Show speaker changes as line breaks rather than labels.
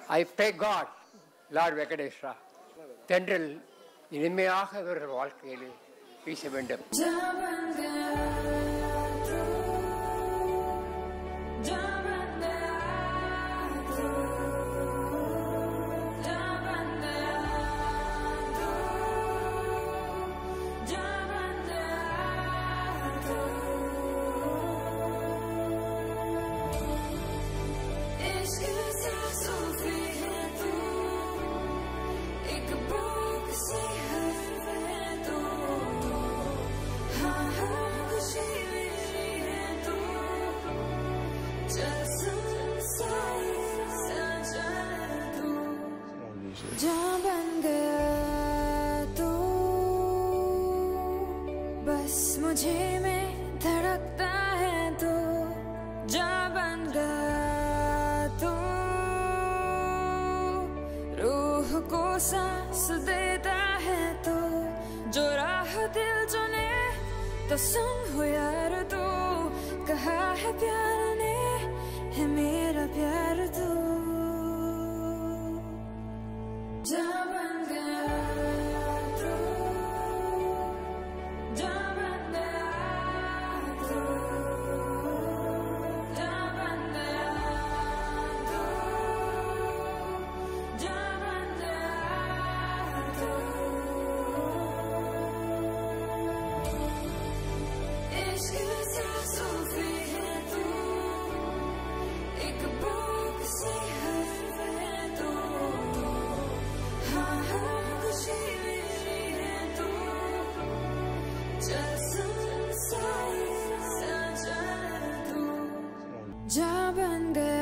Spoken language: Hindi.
I pray God, Lord Venkateshwara, தென்றல் இனிமையாக இவர்கள் வாழ்க்கையிலே வீச வேண்டும்.
जहाँ बन गया तू, बस मुझे में धड़कता है तू. जहाँ बन गया तू, रूह को सांस देता है तू. जो राह दिल चुने तो सुन हो यार तू. कहा है प्यार ने है मेरा प्यार तू. जहाँ बन गया तू, जहाँ बन गया तू, जहाँ बन गया तू, जहाँ बन गया तू. इश्क सांसों पे है तू, एक बुक से हर्फ है तू. जहाँ बन गया